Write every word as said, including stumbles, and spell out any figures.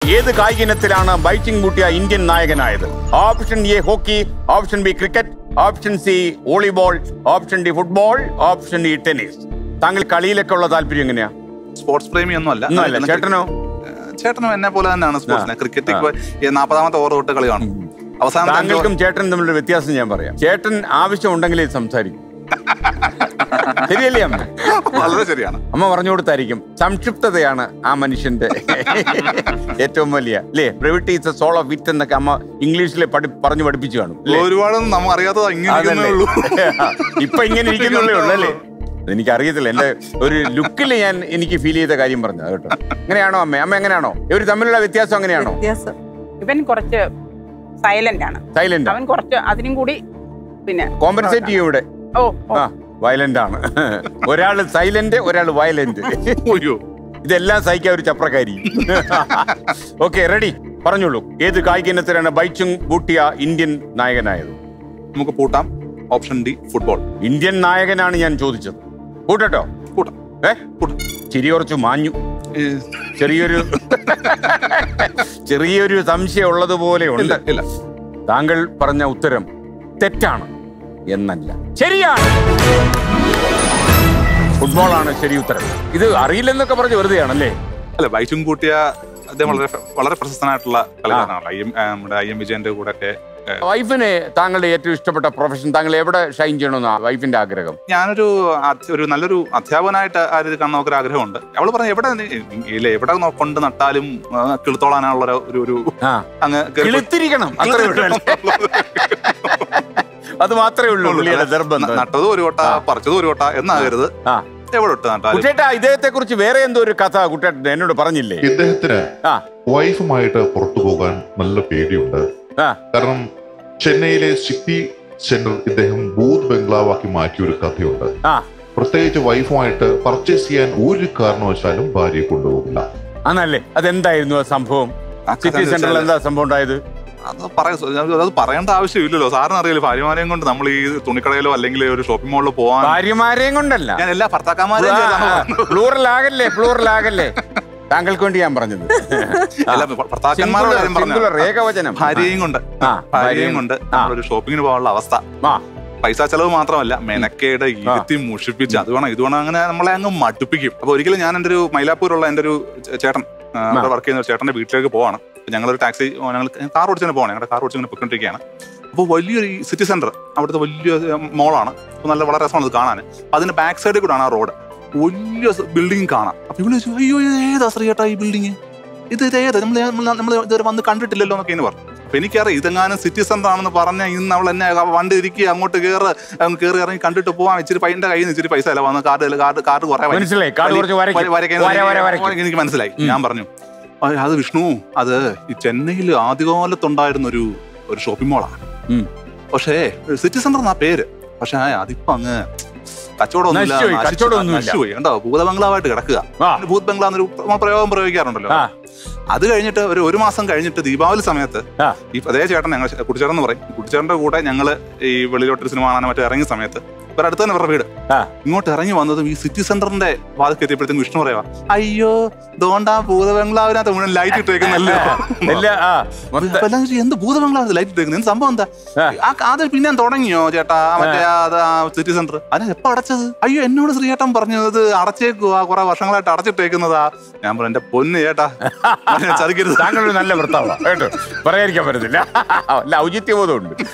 ഏത് കായിക ഇനത്തിലാണ് ബൈച്ചിങ് കൂട്ടിയ ഇന്ത്യൻ നായകനായത്? Option A hockey, option B cricket, option C volleyball, option D football, option D tennis. താങ്കൾ കളിയിലൊക്കെ ഉള്ള താല്പര്യം എങ്ങനെയാ? സ്പോർട്സ് പ്രേമി ഒന്നും അല്ല. ചേട്ടനോ? ചേട്ടനും എന്നെ പോലെ തന്നെയാണ് സ്പോർട്സിനെ. ക്രിക്കറ്റ് നാൽപ്പതാമത്തെ ഓവർ തൊട്ട് കളി കാണും. അവസാനം താങ്കൾക്കും ചേട്ടനും തമ്മിലുള്ള വ്യത്യാസം ഞാൻ പറയാം. ചേട്ടൻ ആവശ്യം ഉണ്ടെങ്കിലേ സംസാരിക്കും. ശരിയല്ലേ അമ്മ? വളരെ ശരിയാണ്. അമ്മ പറഞ്ഞു കൊടുത്തായിരിക്കും. സംക്ഷിപ്തതയാണ് ആ മനുഷ്യന്റെ ഏറ്റവും വലിയ അല്ലേ. Brevity is a soul of wit എന്നൊക്കെ അമ്മ ഇംഗ്ലീഷിലെ പറഞ്ഞു പഠിപ്പിച്ചു കാണും. ഒരുപാടൊന്നും നമ്മൾ അറിയാത്തതാ. ഇപ്പൊ ഇങ്ങനെ ഇരിക്കുന്നുള്ളേ ഉള്ളൂ അല്ലേ? എനിക്കറിയത്തില്ല. എന്റെ ഒരു ലുക്കിൽ ഞാൻ എനിക്ക് ഫീൽ ചെയ്ത കാര്യം പറഞ്ഞു കേട്ടോ. അങ്ങനെയാണോ അമ്മ? അമ്മ എങ്ങനെയാണോ? ഇവർ തമ്മിലുള്ള വ്യത്യാസം അങ്ങനെയാണോ? ഇവൻ കുറച്ച് സൈലന്റ് ആണ്. സൈലന്റ്. അവൻ കുറച്ച് അതിനും കൂടി പിന്നെ കോമ്പൻസേറ്റ് ചെയ്യും ഇവിടെ. ഓ ആ വയലന്റ് ആണ്. ഒരാള് സൈലന്റ്, ഒരാള് വയലന്റ്. ഇതെല്ലാം സഹിക്കാൻ ഒരു ചപ്രക്കാരി. Okay, ready? പറഞ്ഞോളൂ. ഏത് കായിക ഇനത്തിലാണ് ബൈച്ചിങ് കൂട്ടിയ ഇന്ത്യൻ നായകനായത്? നമുക്ക് പൂട്ടാം. Option D football. ഇന്ത്യൻ നായകനാണ് ഞാൻ ചോദിച്ചത്. കൂട്ടട്ടോ? കൂട്ടാം. ഏ ചിരി കുറച്ചു മാഞ്ഞു. ചെറിയൊരു ചെറിയൊരു സംശയം ഉള്ളതുപോലെ ഉണ്ട്. ഇല്ല, താങ്കൾ പറഞ്ഞ ഉത്തരം തെറ്റാണ് എന്നല്ല, ശരിയാണ്. ഫുട്ബോളാണ് ശരി ഉത്തരം. ഇത് അറിയില്ലെന്നൊക്കെ പറഞ്ഞ് വെറുതെയാണല്ലേ? അല്ല, ബൈച്ചിങ് കൂട്ടിയ അദ്ദേഹം വളരെ വളരെ പ്രശസ്തനായിട്ടുള്ള കളിക്കാരനാണ്. നമ്മുടെ ഐ എം വിജയന്റെ കൂടെ ഒക്കെ. വൈഫിന് താങ്കളുടെ ഏറ്റവും ഇഷ്ടപ്പെട്ട പ്രൊഫഷൻ, താങ്കൾ എവിടെ ഷൈൻ ചെയ്യണമെന്നാ വൈഫിന്റെ ആഗ്രഹം? ഞാനൊരു ഒരു നല്ലൊരു അധ്യാപകനായിട്ട് ആ രീതി കാണാൻ നമുക്ക് ആഗ്രഹമുണ്ട്. അവള് പറഞ്ഞ എവിടെ ഇല്ല എവിടെ കൊണ്ട് നട്ടാലും കിളുത്തോളാനുള്ള ഒരു ഒരു അങ്ങ് കിളുത്തിരിക്കണം. അത് മാത്രമേ ഉള്ളൂ. നട്ടത് ഒരു കോട്ട, പറിച്ചത് ഒരു കോട്ട എന്നാകരുത്. എവിടെ ഇട്ട് നട്ടാലും. കുട്ടേട്ടാ, ഇദ്ദേഹത്തെ കുറിച്ച് വേറെ എന്തോ ഒരു കഥ കുട്ടേട്ടൻ എന്നോട് പറഞ്ഞില്ലേ? ഇദ്ദേഹത്തിന് വൈഫുമായിട്ട് പുറത്തു പോകാൻ നല്ല പേടിയുണ്ട്. കാരണം ചെന്നൈയിലെ സിറ്റി സെന്റർ ഇദ്ദേഹം ബൂത്ത് ബംഗ്ലാവാക്കി മാറ്റിയ ഒരു കഥയുണ്ട്. പ്രത്യേകിച്ച് വൈഫുമായിട്ട് പർച്ചേസ് ചെയ്യാൻ ഒരു കാരണവശാലും ഭാര്യയെ കൊണ്ടുപോകില്ല. ആണല്ലേ? അതെന്തായിരുന്നു ആ സംഭവം? സിറ്റി സെന്ററിൽ എന്താ സംഭവം ഉണ്ടായത്? അത് പറയാ അത് പറയേണ്ട ആവശ്യമില്ലല്ലോ. സാറിന് അറിയില്ല, ഭാര്യമാരെയും കൊണ്ട് നമ്മൾ ഈ തുണിക്കടയിലോ അല്ലെങ്കിൽ ഒരു ഷോപ്പിംഗ് മോളിലോ പോവാൻ. ഭാര്യമാരെയും കൊണ്ടല്ല, ഞാൻ എല്ലാ ഭർത്താക്കന്മാരെയും. പ്ലൂറലാകല്ലേ, പ്ലൂറലാകല്ലേ. താങ്കൾക്ക് വേണ്ടി ഞാൻ പറഞ്ഞത് ഏകവചനം. ഭാര്യയും കൊണ്ട് ഭാര്യയും കൊണ്ട് നമ്മളൊരു ഷോപ്പിങ്ങിന് പോകാനുള്ള അവസ്ഥ. പൈസ ചെലവ് മാത്രമല്ല, മെനക്കേട് ഇരുത്തി മുഷിപ്പിച്ച് അത് വേണം ഇത് വേണം അങ്ങനെ നമ്മളെ അങ്ങ് മടുപ്പിക്കും. അപ്പൊ ഒരിക്കലും ഞാൻ എൻ്റെ ഒരു മൈലാപ്പൂരുള്ള എൻ്റെ ഒരു ചേട്ടൻ അവിടെ വർക്ക് ചെയ്യുന്ന ഒരു ചേട്ടന്റെ വീട്ടിലേക്ക് പോവാണ്. ഞങ്ങളൊരു ടാക്സി ഞങ്ങൾ കാർ ഓടിച്ചു പോവാണ്. ഞങ്ങളുടെ കാർ ഓടിച്ചിങ്ങനെ പൊയ്ക്കൊണ്ടിരിക്കുകയാണ്. അപ്പോൾ വലിയൊരു സിറ്റി സെന്റർ, അവിടുത്തെ വലിയ മോളാണ്. അപ്പോൾ നല്ല വളരെ രസമാണ് അത് കാണാൻ. അതിന്റെ ബാക്ക് സൈഡിൽ കൂടെയാണ് ആ റോഡ്. വലിയ ബിൽഡിംഗ് കാണാം. അപ്പൊ ഇവിടെ ചോദിച്ചു, അയ്യോ ഇത് ഏതാ ശ്രീയേട്ടാ ഈ ബിൽഡിങ്? ഇത് ഇത് ഏതാ? നമ്മൾ നമ്മൾ ഇതുവരെ വന്ന് കണ്ടിട്ടില്ലല്ലോ എന്നൊക്കെ എന്ന് പറഞ്ഞു. അപ്പൊ എനിക്കറിയാം ഇതെങ്ങാനും സിറ്റി സെന്റർ ആണെന്ന് പറഞ്ഞാൽ ഇന്ന് അവൾ എന്നെ വണ്ടി ഇരിക്കുക അങ്ങോട്ട് കയറ് കയറി ഇറങ്ങി കണ്ടിട്ട് പോവാൻ. ഇച്ചിരി പൈൻ്റെ കയ്യിൽ നിന്ന് ഇച്ചിരി പൈസ അല്ല വന്ന് കാർഡ് കാർഡ് കാർഡ് കുറെ എനിക്ക് മനസ്സിലായി. ഞാൻ പറഞ്ഞു, അത് വിഷ്ണു, അത് ഈ ചെന്നൈയിൽ ആദ്യകാലത്തുണ്ടായിരുന്ന ഒരു ഒരു ഷോപ്പിംഗ് മോളാണ്. പക്ഷേ സിറ്റി സെന്റർ എന്നാ പേര്. പക്ഷെ അതിപ്പോ അങ്ങ് കച്ചവടമൊന്നുമില്ല, നശിച്ചുപോയി. കണ്ടോ, ഭൂത ബംഗ്ലാവായിട്ട് കിടക്കുക. ഭൂത് ബംഗ്ലാവ് എന്നൊരു പ്രയോഗം പ്രയോഗിക്കാറുണ്ടല്ലോ. അത് കഴിഞ്ഞിട്ട് ഒരു ഒരു മാസം കഴിഞ്ഞിട്ട് ദീപാവലി സമയത്ത് ഈ അതേ ചേട്ടൻ, ഞങ്ങൾ കുട്ടിച്ചേട്ടൻ എന്ന് പറയും, കുട്ടിച്ചേട്ടന്റെ കൂടെ ഞങ്ങള് ഈ വെളിയിലോട്ടൊരു സിനിമ കാണാൻ മറ്റേ ഇറങ്ങിയ സമയത്ത് ഇവർ അടുത്ത് തന്നെ ഇവരുടെ വീട്. ഇങ്ങോട്ട് ഇറങ്ങി വന്നതും ഈ സിറ്റി സെന്ററിന്റെ വാതിൽ എത്തിയപ്പോഴത്തേക്കും വിഷ്ണു പറയാ, അയ്യോ ദോണ്ടാ ഭൂത ബംഗ്ലാവിനകത്ത് മുഴുവൻ ലൈറ്റ് ഇട്ടേക്കുന്നല്ലോ. എന്ത് ഭൂത ബംഗ്ലാവ് ലൈറ്റ് ഇട്ടേക്കുന്നത്? എന്ത് സംഭവം എന്താ? അത് പിന്നെ തുടങ്ങിയോ ചേട്ടാ മറ്റേ സിറ്റി സെന്റർ? അതിന് എപ്പോ അടച്ചത്? അയ്യോ എന്നോട് ശ്രീയേട്ടൻ പറഞ്ഞത് അടച്ചേക്കുവാ, കുറെ വർഷങ്ങളായിട്ട് അടച്ചിട്ടേക്കുന്നതാ. ഞാൻ പറഞ്ഞു, എന്റെ പൊന്ന് ചേട്ടാ ചതിക്കരുത്. താങ്കളൊരു നല്ല ഭർത്താവാ കേട്ടോ, പറയാതിരിക്കാൻ പറ്റത്തില്ല. ഔചിത്യബോധമുണ്ട്.